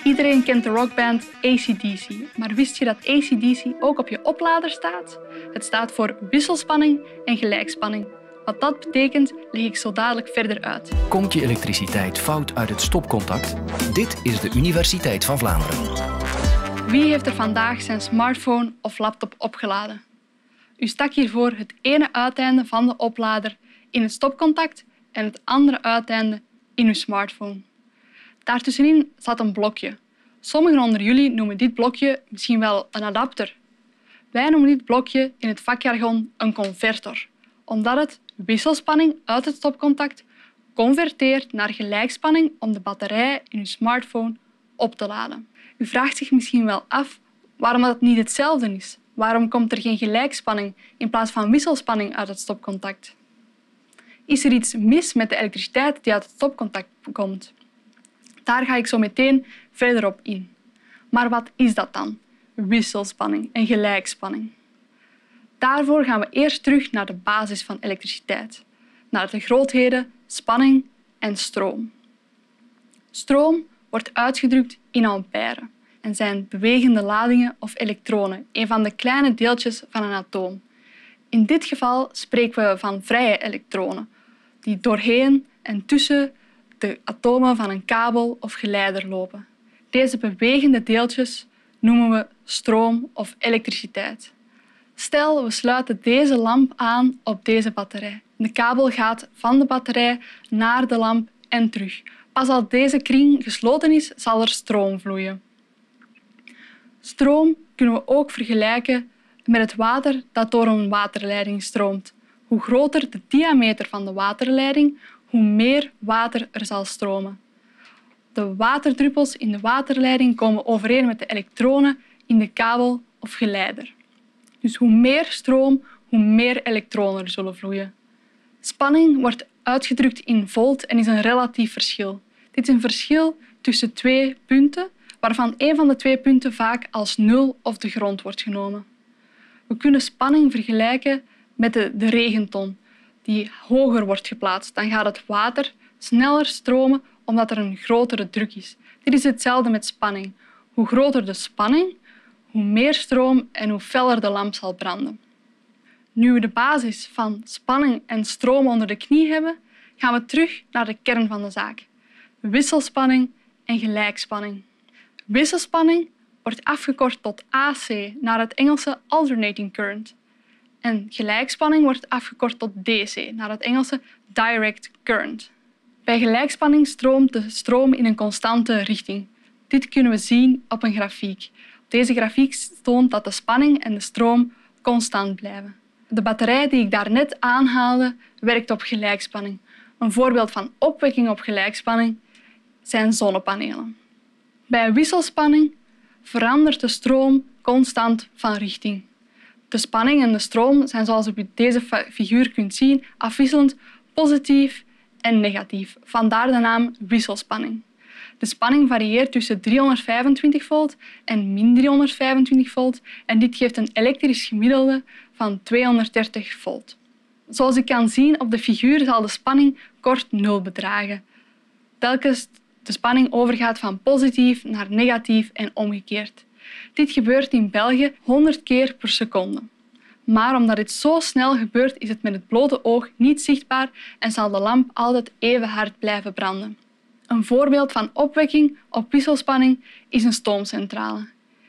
Iedereen kent de rockband AC/DC, maar wist je dat AC/DC ook op je oplader staat? Het staat voor wisselspanning en gelijkspanning. Wat dat betekent, leg ik zo dadelijk verder uit. Komt je elektriciteit fout uit het stopcontact? Dit is de Universiteit van Vlaanderen. Wie heeft er vandaag zijn smartphone of laptop opgeladen? U stak hiervoor het ene uiteinde van de oplader in het stopcontact en het andere uiteinde in uw smartphone. Daartussenin zat een blokje. Sommigen onder jullie noemen dit blokje misschien wel een adapter. Wij noemen dit blokje in het vakjargon een convertor, omdat het wisselspanning uit het stopcontact converteert naar gelijkspanning om de batterij in uw smartphone op te laden. U vraagt zich misschien wel af waarom dat niet hetzelfde is. Waarom komt er geen gelijkspanning in plaats van wisselspanning uit het stopcontact? Is er iets mis met de elektriciteit die uit het stopcontact komt? Daar ga ik zo meteen verder op in. Maar wat is dat dan? Wisselspanning en gelijkspanning. Daarvoor gaan we eerst terug naar de basis van elektriciteit. Naar de grootheden spanning en stroom. Stroom wordt uitgedrukt in ampère en zijn bewegende ladingen of elektronen, een van de kleine deeltjes van een atoom. In dit geval spreken we van vrije elektronen, die doorheen en tussen de atomen van een kabel of geleider lopen. Deze bewegende deeltjes noemen we stroom of elektriciteit. Stel, we sluiten deze lamp aan op deze batterij. De kabel gaat van de batterij naar de lamp en terug. Pas als deze kring gesloten is, zal er stroom vloeien. Stroom kunnen we ook vergelijken met het water dat door een waterleiding stroomt. Hoe groter de diameter van de waterleiding, hoe meer water er zal stromen. De waterdruppels in de waterleiding komen overeen met de elektronen in de kabel of geleider. Dus hoe meer stroom, hoe meer elektronen er zullen vloeien. Spanning wordt uitgedrukt in volt en is een relatief verschil. Dit is een verschil tussen twee punten, waarvan een van de twee punten vaak als nul of de grond wordt genomen. We kunnen spanning vergelijken met de regenton, die hoger wordt geplaatst. Dan gaat het water sneller stromen omdat er een grotere druk is. Dit is hetzelfde met spanning. Hoe groter de spanning, hoe meer stroom en hoe feller de lamp zal branden. Nu we de basis van spanning en stroom onder de knie hebben, gaan we terug naar de kern van de zaak. Wisselspanning en gelijkspanning. Wisselspanning wordt afgekort tot AC naar het Engelse alternating current. En gelijkspanning wordt afgekort tot DC naar het Engelse direct current. Bij gelijkspanning stroomt de stroom in een constante richting. Dit kunnen we zien op een grafiek. Deze grafiek toont dat de spanning en de stroom constant blijven. De batterij die ik daarnet aanhaalde, werkt op gelijkspanning. Een voorbeeld van opwekking op gelijkspanning zijn zonnepanelen. Bij wisselspanning verandert de stroom constant van richting. De spanning en de stroom zijn, zoals je op deze figuur kunt zien, afwisselend positief en negatief. Vandaar de naam wisselspanning. De spanning varieert tussen 325 volt en min 325 volt en dit geeft een elektrisch gemiddelde van 230 volt. Zoals je kan zien op de figuur zal de spanning kort 0 bedragen. Telkens de spanning overgaat van positief naar negatief en omgekeerd. Dit gebeurt in België 100 keer per seconde. Maar omdat dit zo snel gebeurt, is het met het blote oog niet zichtbaar en zal de lamp altijd even hard blijven branden. Een voorbeeld van opwekking op wisselspanning is een stoomcentrale.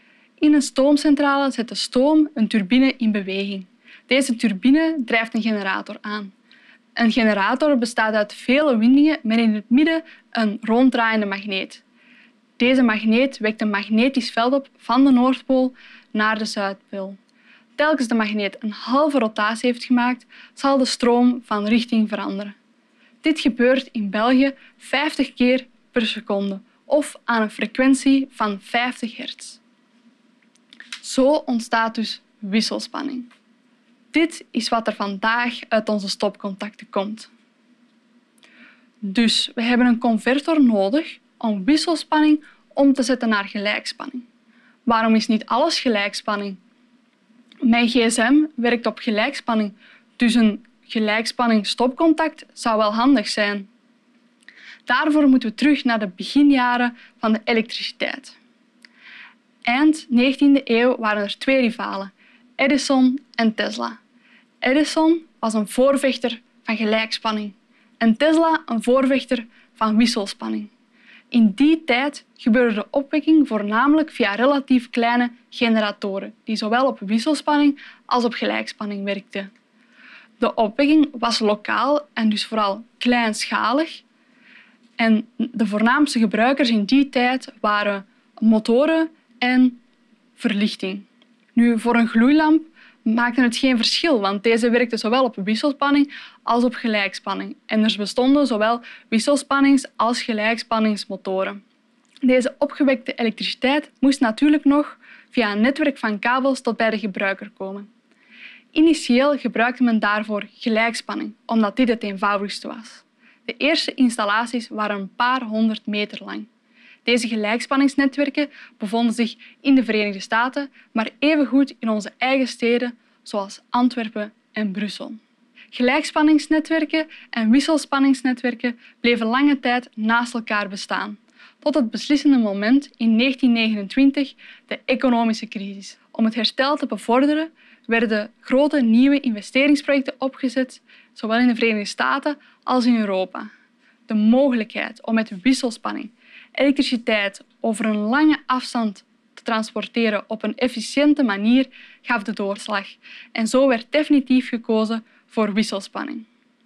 In een stoomcentrale zet de stoom een turbine in beweging. Deze turbine drijft een generator aan. Een generator bestaat uit vele windingen met in het midden een ronddraaiende magneet. Deze magneet wekt een magnetisch veld op van de Noordpool naar de Zuidpool. Telkens de magneet een halve rotatie heeft gemaakt, zal de stroom van richting veranderen. Dit gebeurt in België 50 keer per seconde of aan een frequentie van 50 hertz. Zo ontstaat dus wisselspanning. Dit is wat er vandaag uit onze stopcontacten komt. Dus we hebben een convertor nodig om wisselspanning om te zetten naar gelijkspanning. Waarom is niet alles gelijkspanning? Mijn gsm werkt op gelijkspanning, dus een gelijkspanning stopcontact zou wel handig zijn. Daarvoor moeten we terug naar de beginjaren van de elektriciteit. Eind 19e eeuw waren er twee rivalen, Edison en Tesla. Edison was een voorvechter van gelijkspanning en Tesla een voorvechter van wisselspanning. In die tijd gebeurde de opwekking voornamelijk via relatief kleine generatoren, die zowel op wisselspanning als op gelijkspanning werkten. De opwekking was lokaal en dus vooral kleinschalig. En de voornaamste gebruikers in die tijd waren motoren en verlichting. Nu, voor een gloeilamp maakte het geen verschil, want deze werkte zowel op wisselspanning als op gelijkspanning. En er bestonden zowel wisselspannings- als gelijkspanningsmotoren. Deze opgewekte elektriciteit moest natuurlijk nog via een netwerk van kabels tot bij de gebruiker komen. Initieel gebruikte men daarvoor gelijkspanning, omdat dit het eenvoudigste was. De eerste installaties waren een paar 100 meter lang. Deze gelijkspanningsnetwerken bevonden zich in de Verenigde Staten, maar evengoed in onze eigen steden zoals Antwerpen en Brussel. Gelijkspanningsnetwerken en wisselspanningsnetwerken bleven lange tijd naast elkaar bestaan, tot het beslissende moment in 1929, de economische crisis. Om het herstel te bevorderen werden grote nieuwe investeringsprojecten opgezet, zowel in de Verenigde Staten als in Europa. De mogelijkheid om met wisselspanning elektriciteit over een lange afstand te transporteren op een efficiënte manier gaf de doorslag en zo werd definitief gekozen voor wisselspanning.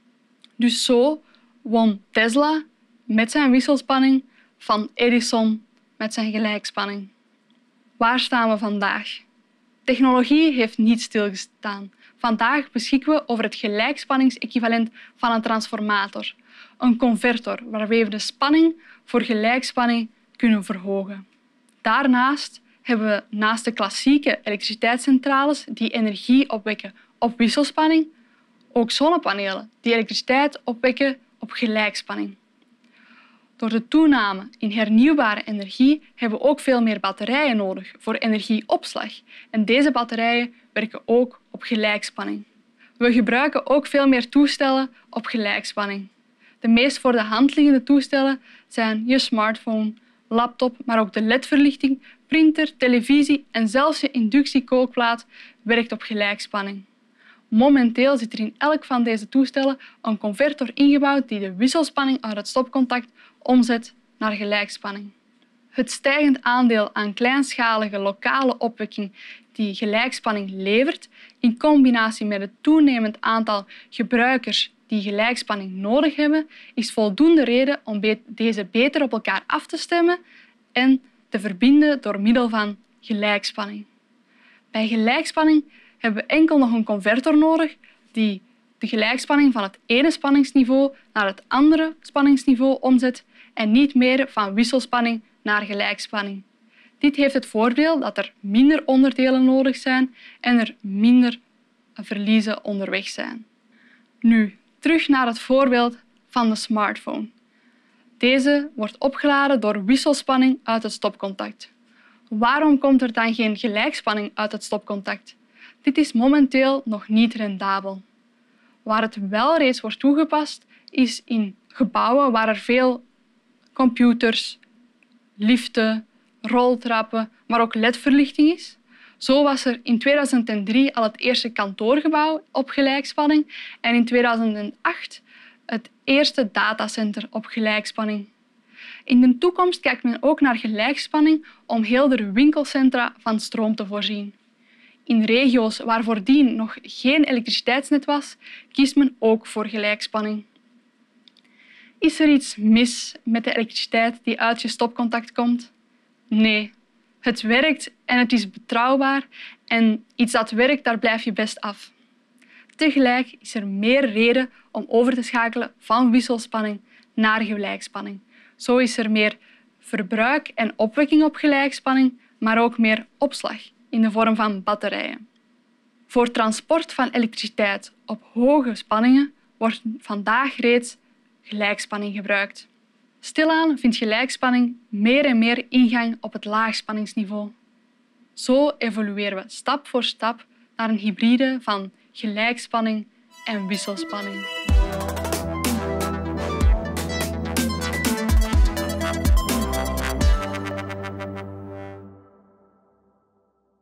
Dus zo won Tesla met zijn wisselspanning van Edison met zijn gelijkspanning. Waar staan we vandaag? Technologie heeft niet stilgestaan. Vandaag beschikken we over het gelijkspanningsequivalent van een transformator, een convertor waarmee we de spanning voor gelijkspanning kunnen verhogen. Daarnaast hebben we naast de klassieke elektriciteitscentrales die energie opwekken op wisselspanning, ook zonnepanelen die elektriciteit opwekken op gelijkspanning. Door de toename in hernieuwbare energie hebben we ook veel meer batterijen nodig voor energieopslag. En deze batterijen werken ook op gelijkspanning. We gebruiken ook veel meer toestellen op gelijkspanning. De meest voor de hand liggende toestellen zijn je smartphone, laptop, maar ook de LED-verlichting, printer, televisie en zelfs je inductiekookplaat werkt op gelijkspanning. Momenteel zit er in elk van deze toestellen een convertor ingebouwd die de wisselspanning uit het stopcontact omzet naar gelijkspanning. Het stijgend aandeel aan kleinschalige lokale opwekking die gelijkspanning levert, in combinatie met het toenemend aantal gebruikers die gelijkspanning nodig hebben, is voldoende reden om deze beter op elkaar af te stemmen en te verbinden door middel van gelijkspanning. Bij gelijkspanning hebben we enkel nog een convertor nodig die de gelijkspanning van het ene spanningsniveau naar het andere spanningsniveau omzet en niet meer van wisselspanning naar gelijkspanning. Dit heeft het voordeel dat er minder onderdelen nodig zijn en er minder verliezen onderweg zijn. Nu, terug naar het voorbeeld van de smartphone. Deze wordt opgeladen door wisselspanning uit het stopcontact. Waarom komt er dan geen gelijkspanning uit het stopcontact? Dit is momenteel nog niet rendabel. Waar het wel reeds wordt toegepast, is in gebouwen waar er veel computers, liften, roltrappen, maar ook LED-verlichting is. Zo was er in 2003 al het eerste kantoorgebouw op gelijkspanning en in 2008 het eerste datacenter op gelijkspanning. In de toekomst kijkt men ook naar gelijkspanning om heel de winkelcentra van stroom te voorzien. In regio's waar voordien nog geen elektriciteitsnet was, kiest men ook voor gelijkspanning. Is er iets mis met de elektriciteit die uit je stopcontact komt? Nee. Het werkt en het is betrouwbaar en iets dat werkt, daar blijf je best af. Tegelijk is er meer reden om over te schakelen van wisselspanning naar gelijkspanning. Zo is er meer verbruik en opwekking op gelijkspanning, maar ook meer opslag in de vorm van batterijen. Voor transport van elektriciteit op hoge spanningen wordt vandaag reeds gelijkspanning gebruikt. Stilaan vindt gelijkspanning meer en meer ingang op het laagspanningsniveau. Zo evolueren we stap voor stap naar een hybride van gelijkspanning en wisselspanning.